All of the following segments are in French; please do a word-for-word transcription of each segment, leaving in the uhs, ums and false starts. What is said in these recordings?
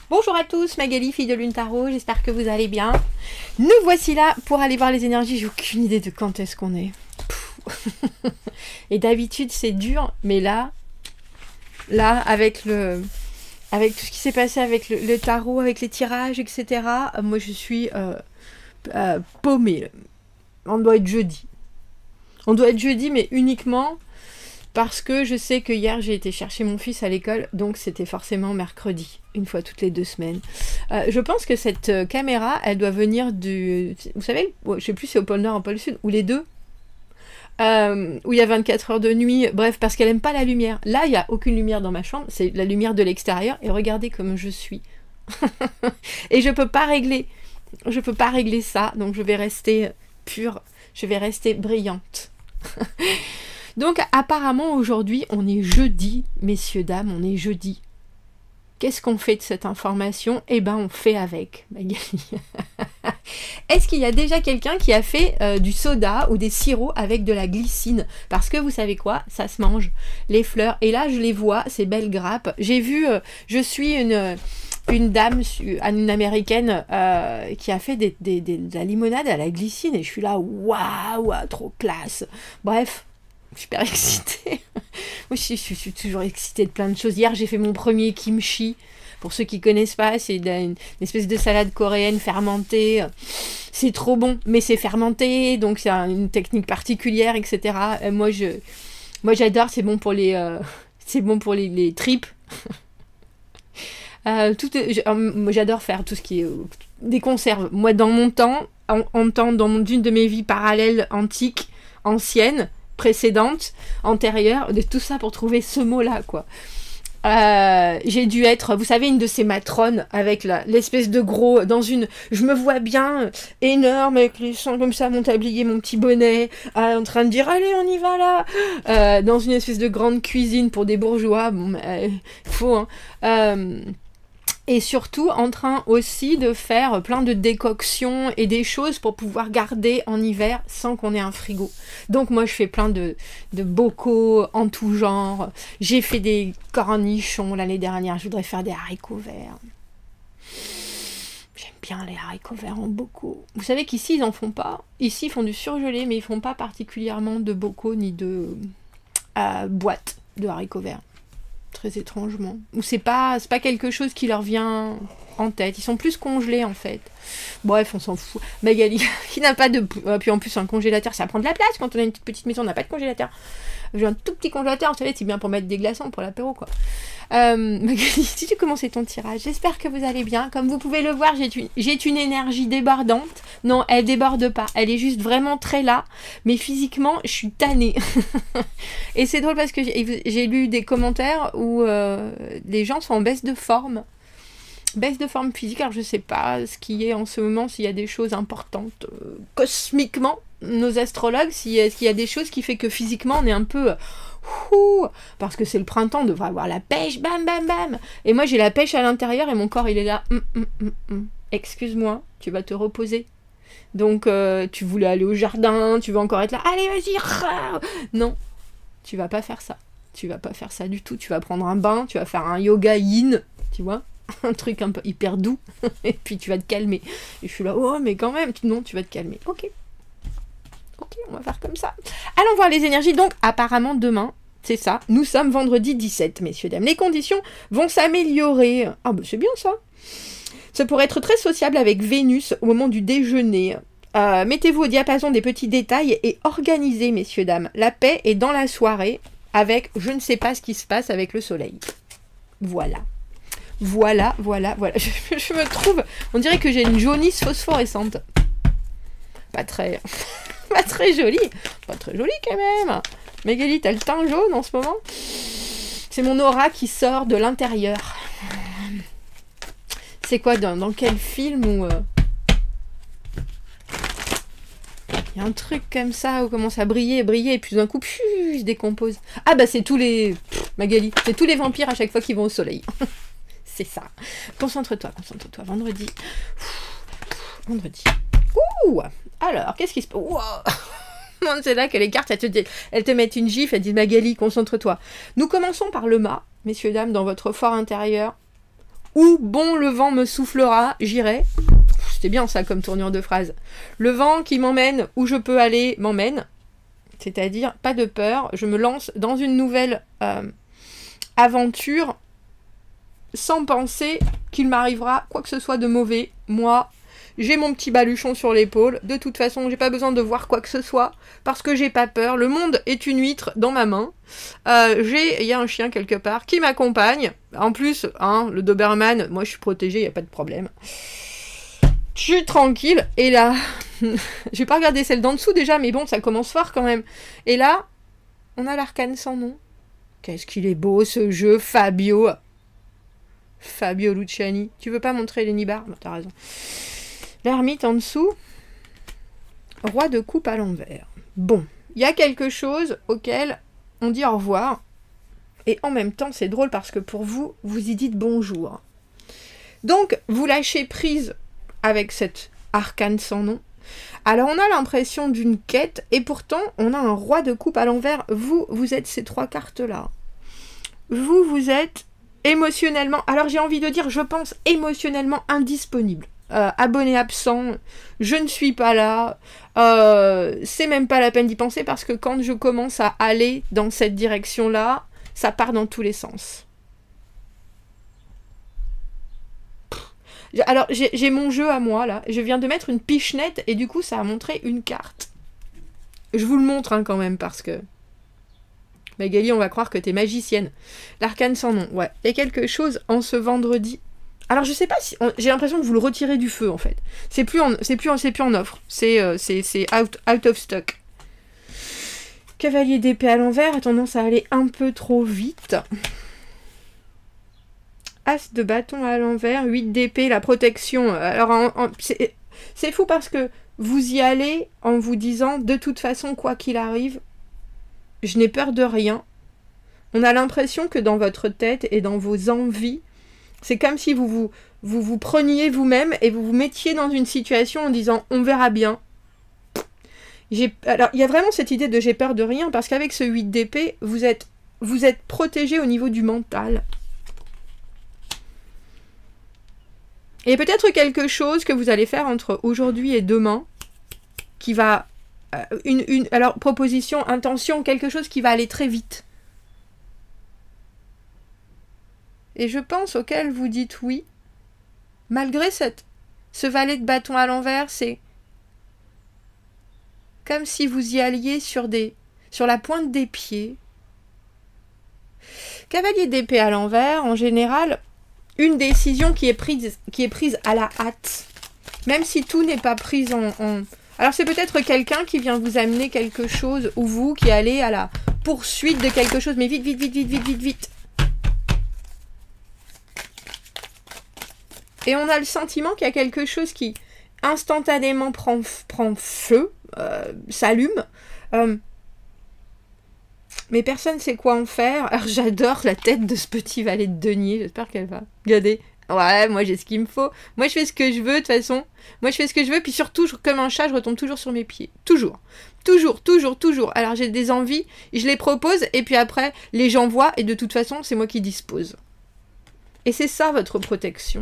Bonjour à tous, Magali, fille de Lune Tarot, j'espère que vous allez bien. Nous voici là pour aller voir les énergies, j'ai aucune idée de quand est-ce qu'on est. Et d'habitude c'est dur, mais là, là avec le, avec tout ce qui s'est passé avec le, le tarot, avec les tirages, et cetera. Moi je suis euh, euh, paumée. On doit être jeudi. On doit être jeudi, mais uniquement parce que je sais que hier j'ai été chercher mon fils à l'école, donc c'était forcément mercredi, une fois toutes les deux semaines. Euh, je pense que cette euh, caméra, elle doit venir du... Vous savez, je sais plus si c'est au pôle Nord ou au pôle Sud, ou les deux, euh, où il y a vingt-quatre heures de nuit, bref, parce qu'elle aime pas la lumière. Là, il n'y a aucune lumière dans ma chambre, c'est la lumière de l'extérieur, et regardez comme je suis. Et je peux pas régler, je peux pas régler ça, donc je vais rester pure, je vais rester brillante. Donc apparemment aujourd'hui on est jeudi, messieurs, dames, on est jeudi. Qu'est-ce qu'on fait de cette information? Eh ben on fait avec, Magali. Est-ce qu'il y a déjà quelqu'un qui a fait euh, du soda ou des sirops avec de la glycine? Parce que vous savez quoi, ça se mange, les fleurs. Et là je les vois, ces belles grappes. J'ai vu, euh, je suis une... une dame, une américaine, euh, qui a fait des, des, des, de la limonade à la glycine et je suis là, waouh, trop classe. Bref, super excitée. Moi, je, je, je suis toujours excitée de plein de choses. Hier, j'ai fait mon premier kimchi. Pour ceux qui connaissent pas, c'est une, une espèce de salade coréenne fermentée. C'est trop bon, mais c'est fermenté, donc c'est un, une technique particulière, et cetera. Euh, moi, je, moi, j'adore. C'est bon pour les, euh, c'est bon pour les, les tripes. Euh, J'adore faire tout ce qui est euh, des conserves. Moi, dans mon temps, en, en temps, dans mon, une de mes vies parallèles, antiques, anciennes, précédentes, antérieures, de tout ça pour trouver ce mot-là, quoi. Euh, j'ai dû être, vous savez, une de ces matrones avec l'espèce de gros, dans une, je me vois bien, énorme, avec les seins comme ça, mon tablier, mon petit bonnet, euh, en train de dire, allez, on y va là, euh, dans une espèce de grande cuisine pour des bourgeois, bon, euh, faut, hein, euh, et surtout en train aussi de faire plein de décoctions et des choses pour pouvoir garder en hiver sans qu'on ait un frigo. Donc moi je fais plein de, de bocaux en tout genre. J'ai fait des cornichons l'année dernière, je voudrais faire des haricots verts. J'aime bien les haricots verts en bocaux. Vous savez qu'ici ils en font pas. Ici ils font du surgelé mais ils font pas particulièrement de bocaux ni de euh, boîtes de haricots verts. Très étrangement. Ou c'est pas, c'est pas quelque chose qui leur vient en tête. Ils sont plus congelés en fait. Bref, on s'en fout. Magali, qui n'a pas de... Euh, puis en plus, un congélateur, ça prend de la place. Quand on a une petite, petite maison, on n'a pas de congélateur. J'ai un tout petit congélateur, vous savez, c'est bien pour mettre des glaçons pour l'apéro, quoi. Euh, Magali, si tu commences ton tirage, j'espère que vous allez bien. Comme vous pouvez le voir, j'ai une, j'ai une énergie débordante. Non, elle déborde pas. Elle est juste vraiment très là. Mais physiquement, je suis tannée. Et c'est drôle parce que j'ai lu des commentaires où euh, les gens sont en baisse de forme. Baisse de forme physique. Alors je sais pas ce qui est en ce moment, s'il y a des choses importantes euh, cosmiquement. Nos astrologues, s'il y, y a des choses qui fait que physiquement on est un peu... Ouh, parce que c'est le printemps, on devrait avoir la pêche, bam bam bam. Et moi j'ai la pêche à l'intérieur et mon corps il est là. Hum, hum, hum, hum. Excuse-moi, tu vas te reposer. Donc euh, tu voulais aller au jardin, tu vas encore être là. Allez vas-y. Non, tu vas pas faire ça. Tu vas pas faire ça du tout. Tu vas prendre un bain, tu vas faire un yoga yin, tu vois, un truc un peu hyper doux. Et puis tu vas te calmer. Et je suis là, oh mais quand même, non, tu vas te calmer. Ok. Ok, on va faire comme ça. Allons voir les énergies. Donc, apparemment, demain, c'est ça. Nous sommes vendredi dix-sept, messieurs, dames. Les conditions vont s'améliorer. Ah, bah c'est bien ça. Ça pourrait être très sociable avec Vénus au moment du déjeuner. Euh, Mettez-vous au diapason des petits détails et organisez, messieurs, dames. La paix est dans la soirée avec je ne sais pas ce qui se passe avec le soleil. Voilà. Voilà, voilà, voilà. Je, je me trouve... On dirait que j'ai une jaunisse phosphorescente. Pas très... Pas très jolie. Pas très jolie quand même. Magali, t'as le teint jaune en ce moment? C'est mon aura qui sort de l'intérieur. C'est quoi, dans, dans quel film où... Euh... Il y a un truc comme ça où on commence à briller, briller, et puis d'un coup, pfiou, il se décompose. Ah bah c'est tous les... Pff, Magali, c'est tous les vampires à chaque fois qu'ils vont au soleil. C'est ça. Concentre-toi, concentre-toi. Vendredi. Vendredi. Ouh! Alors, qu'est-ce qui se passe? Wow. C'est là que les cartes, elles te, elles te mettent une gifle, elles disent Magali, concentre-toi. Nous commençons par le mât, messieurs, dames, dans votre fort intérieur. Où bon le vent me soufflera, j'irai. C'était bien ça comme tournure de phrase. Le vent qui m'emmène où je peux aller m'emmène. C'est-à-dire, pas de peur, je me lance dans une nouvelle euh, aventure sans penser qu'il m'arrivera quoi que ce soit de mauvais. Moi, j'ai mon petit baluchon sur l'épaule. De toute façon, j'ai pas besoin de voir quoi que ce soit parce que j'ai pas peur. Le monde est une huître dans ma main. Euh, j'ai, il y a un chien quelque part qui m'accompagne. En plus, hein, le Doberman, moi je suis protégée, il y a pas de problème. Je suis tranquille. Et là, je vais pas regarder celle d'en dessous déjà, mais bon, ça commence fort quand même. Et là, on a l'arcane sans nom. Qu'est-ce qu'il est beau ce jeu, Fabio. Fabio Luciani. Tu veux pas montrer les nibards? Bah, t'as raison. L'ermite en dessous. Roi de coupe à l'envers. Bon, il y a quelque chose auquel on dit au revoir. Et en même temps, c'est drôle parce que pour vous, vous y dites bonjour. Donc, vous lâchez prise avec cette arcane sans nom. Alors, on a l'impression d'une quête et pourtant, on a un roi de coupe à l'envers. Vous, vous êtes ces trois cartes-là. Vous, vous êtes émotionnellement, alors j'ai envie de dire, je pense, émotionnellement indisponible. Euh, abonné absent, je ne suis pas là, euh, c'est même pas la peine d'y penser parce que quand je commence à aller dans cette direction-là, ça part dans tous les sens. Alors, j'ai mon jeu à moi, là. Je viens de mettre une pichenette et du coup, ça a montré une carte. Je vous le montre hein, quand même parce que... Magali, on va croire que t'es magicienne. L'arcane sans nom, ouais. Il y a quelque chose en ce vendredi. Alors, je sais pas si... J'ai l'impression que vous le retirez du feu, en fait. C'est plus en, c'est plus en, c'est plus en offre. C'est euh, out, out of stock. Cavalier d'épée à l'envers a tendance à aller un peu trop vite. As de bâton à l'envers, huit d'épée, la protection. Alors, c'est fou parce que vous y allez en vous disant, de toute façon, quoi qu'il arrive, je n'ai peur de rien. On a l'impression que dans votre tête et dans vos envies, c'est comme si vous vous, vous, vous preniez vous-même et vous vous mettiez dans une situation en disant « on verra bien ». Alors, il y a vraiment cette idée de « j'ai peur de rien » parce qu'avec ce huit d'épée, vous êtes, vous êtes protégé au niveau du mental. Et peut-être quelque chose que vous allez faire entre aujourd'hui et demain qui va... Euh, une, une, alors, proposition, intention, quelque chose qui va aller très vite. Et je pense auquel vous dites oui. Malgré cette, ce valet de bâton à l'envers, c'est comme si vous y alliez sur, des, sur la pointe des pieds. Cavalier d'épée à l'envers, en général, une décision qui est prise, qui est prise à la hâte. Même si tout n'est pas pris en... en... Alors c'est peut-être quelqu'un qui vient vous amener quelque chose, ou vous qui allez à la poursuite de quelque chose, mais vite, vite, vite, vite, vite, vite, vite. Et on a le sentiment qu'il y a quelque chose qui instantanément prend, prend feu, euh, s'allume, euh, mais personne ne sait quoi en faire. Alors j'adore la tête de ce petit valet de denier, j'espère qu'elle va regarder. Ouais, moi j'ai ce qu'il me faut. Moi je fais ce que je veux de toute façon. Moi je fais ce que je veux, puis surtout, comme un chat, je retombe toujours sur mes pieds. Toujours. Toujours, toujours, toujours. Alors j'ai des envies, je les propose, et puis après, les gens voient, et de toute façon, c'est moi qui dispose. Et c'est ça votre protection.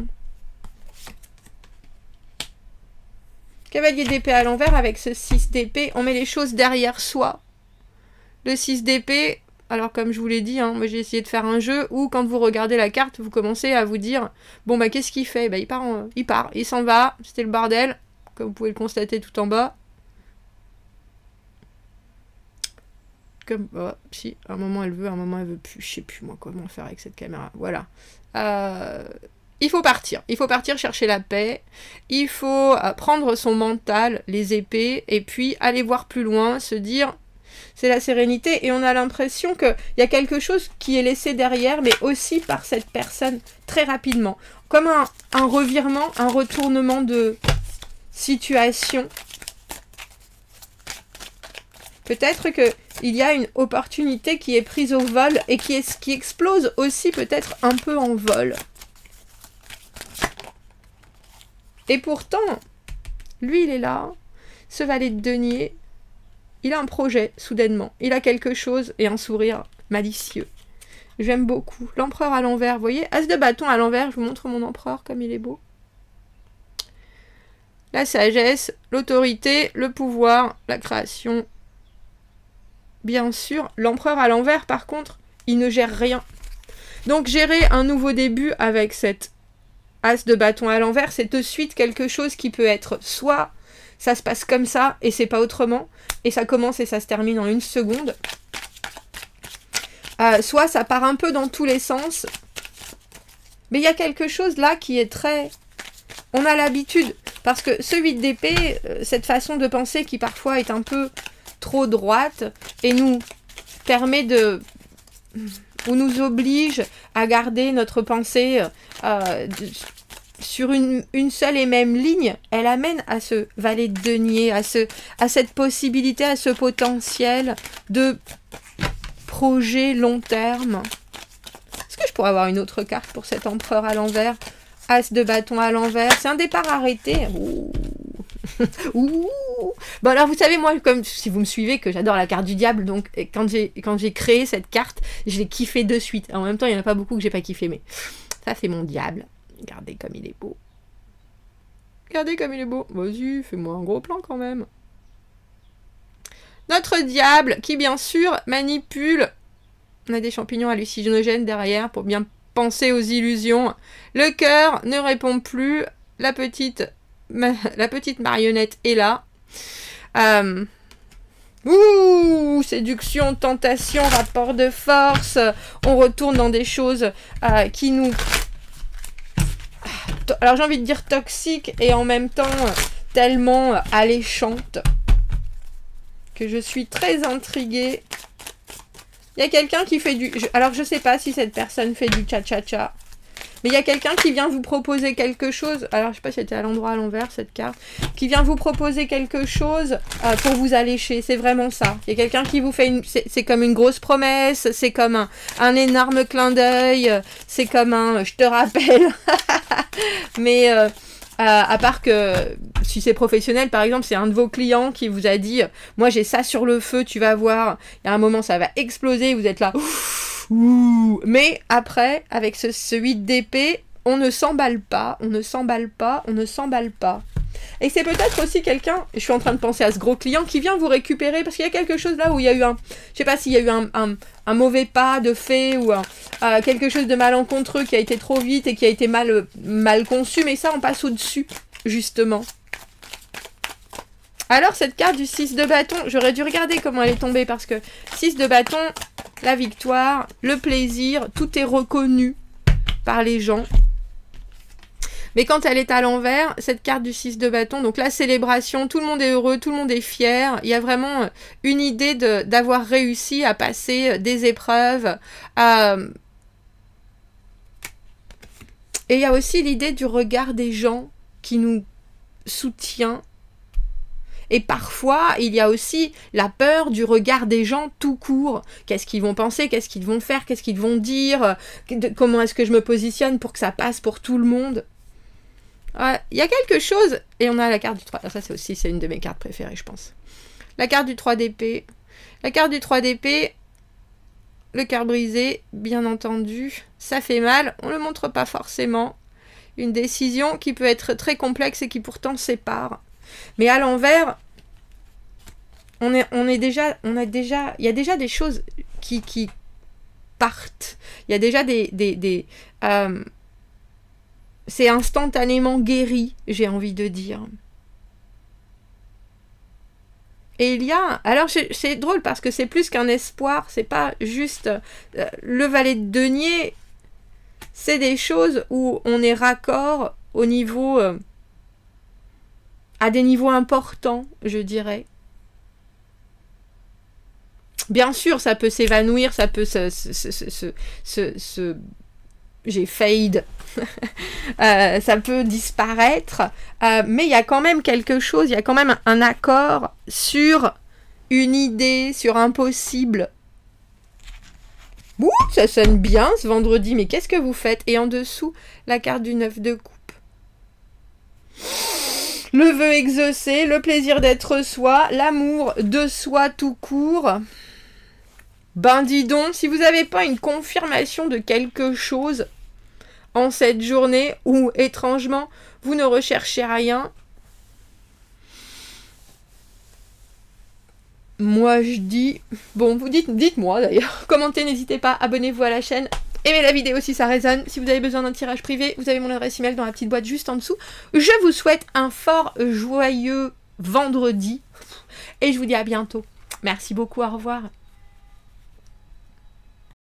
Cavalier d'épée à l'envers avec ce six d'épée, on met les choses derrière soi. Le six d'épée, alors comme je vous l'ai dit, hein, moi j'ai essayé de faire un jeu où quand vous regardez la carte, vous commencez à vous dire bon bah qu'est-ce qu'il fait? Bah il part, en... il part, il s'en va, c'était le bordel, comme vous pouvez le constater tout en bas. Comme, oh, si, à un moment elle veut, à un moment elle veut plus, je sais plus moi comment faire avec cette caméra, voilà. Euh... Il faut partir, il faut partir chercher la paix, il faut euh, prendre son mental, les épées, et puis aller voir plus loin, se dire, c'est la sérénité, et on a l'impression qu'il y a quelque chose qui est laissé derrière, mais aussi par cette personne, très rapidement. Comme un, un revirement, un retournement de situation. Peut-être qu'il y a une opportunité qui est prise au vol, et qui, est, qui explose aussi peut-être un peu en vol. Et pourtant, lui, il est là, ce valet de denier, il a un projet, soudainement. Il a quelque chose et un sourire malicieux. J'aime beaucoup. L'empereur à l'envers, vous voyez? As de bâton à l'envers, je vous montre mon empereur comme il est beau. La sagesse, l'autorité, le pouvoir, la création. Bien sûr, l'empereur à l'envers, par contre, il ne gère rien. Donc gérer un nouveau début avec cette as de bâton à l'envers, c'est de suite quelque chose qui peut être soit ça se passe comme ça et c'est pas autrement, et ça commence et ça se termine en une seconde. Euh, soit ça part un peu dans tous les sens. Mais il y a quelque chose là qui est très... On a l'habitude, parce que ce huit d'épée, euh, cette façon de penser qui parfois est un peu trop droite, et nous permet de... ou nous oblige à garder notre pensée euh, de, sur une, une seule et même ligne, elle amène à ce valet de denier, à, ce, à cette possibilité, à ce potentiel de projet long terme. Est-ce que je pourrais avoir une autre carte pour cet empereur à l'envers? As de bâton à l'envers, c'est un départ arrêté. Ouh. Ouh. Bon alors vous savez, moi, comme si vous me suivez, que j'adore la carte du diable, donc quand j'ai quand j'ai créé cette carte, je l'ai kiffé de suite. En même temps, il n'y en a pas beaucoup que j'ai pas kiffé, mais ça c'est mon diable. Regardez comme il est beau. Regardez comme il est beau. Vas-y, fais-moi un gros plan quand même. Notre diable qui bien sûr manipule. On a des champignons hallucinogènes derrière pour bien penser aux illusions. Le cœur ne répond plus. La petite, ma, la petite marionnette est là. Euh, ouh, séduction, tentation, rapport de force. On retourne dans des choses euh, qui nous... Alors j'ai envie de dire toxiques et en même temps tellement alléchantes que je suis très intriguée. Il y a quelqu'un qui fait du... Alors je sais pas si cette personne fait du cha-cha-cha. Mais il y a quelqu'un qui vient vous proposer quelque chose. Alors je sais pas si c'était à l'endroit à l'envers cette carte. Qui vient vous proposer quelque chose euh, pour vous allécher. C'est vraiment ça. Il y a quelqu'un qui vous fait une... C'est comme une grosse promesse. C'est comme un, un énorme clin d'œil. C'est comme un... Je te rappelle. Mais... Euh, Euh, à part que si c'est professionnel, par exemple, c'est un de vos clients qui vous a dit « Moi, j'ai ça sur le feu, tu vas voir. » Il y a un moment, ça va exploser, vous êtes là. Ouh. Mais après, avec ce, ce huit d'épée, on ne s'emballe pas, on ne s'emballe pas, on ne s'emballe pas. Et c'est peut-être aussi quelqu'un, je suis en train de penser à ce gros client, qui vient vous récupérer, parce qu'il y a quelque chose là où il y a eu un, je sais pas s'il y a eu un, un, un mauvais pas de fait, ou un, euh, quelque chose de malencontreux qui a été trop vite et qui a été mal, mal conçu, mais ça on passe au-dessus, justement. Alors cette carte du six de bâton, j'aurais dû regarder comment elle est tombée, parce que six de bâton, la victoire, le plaisir, tout est reconnu par les gens. Mais quand elle est à l'envers, cette carte du six de bâton, donc la célébration, tout le monde est heureux, tout le monde est fier. Il y a vraiment une idée d'avoir réussi à passer des épreuves. Euh... Et il y a aussi l'idée du regard des gens qui nous soutient. Et parfois, il y a aussi la peur du regard des gens tout court. Qu'est-ce qu'ils vont penser? Qu'est-ce qu'ils vont faire? Qu'est-ce qu'ils vont dire? Comment est-ce que je me positionne pour que ça passe pour tout le monde? Il y a quelque chose, et on a la carte du trois, ça c'est aussi, c'est une de mes cartes préférées, je pense. La carte du trois d'épée. La carte du trois d'épée, le cœur brisé, bien entendu, ça fait mal, on ne le montre pas forcément. Une décision qui peut être très complexe et qui pourtant sépare. Mais à l'envers, on est, on est déjà, on a déjà, il y a déjà des choses qui, qui partent. Il y a déjà des... des, des euh, c'est instantanément guéri, j'ai envie de dire. Et il y a... Alors, c'est drôle parce que c'est plus qu'un espoir. C'est pas juste... Euh, le valet de denier, c'est des choses où on est raccord au niveau... Euh, à des niveaux importants, je dirais. Bien sûr, ça peut s'évanouir, ça peut se... se, se, se, se, se j'ai fade, euh, ça peut disparaître, euh, mais il y a quand même quelque chose, il y a quand même un, un accord sur une idée, sur un possible. Ouh, ça sonne bien ce vendredi, mais qu'est-ce que vous faites? Et en dessous, la carte du neuf de coupe. Le vœu exaucé, le plaisir d'être soi, l'amour de soi tout court. Ben dis donc, si vous n'avez pas une confirmation de quelque chose en cette journée, ou étrangement, vous ne recherchez rien, moi je dis... Bon, vous dites, dites-moi d'ailleurs, commentez, n'hésitez pas, abonnez-vous à la chaîne, aimez la vidéo si ça résonne, si vous avez besoin d'un tirage privé, vous avez mon adresse email dans la petite boîte juste en dessous. Je vous souhaite un fort joyeux vendredi, et je vous dis à bientôt. Merci beaucoup, au revoir.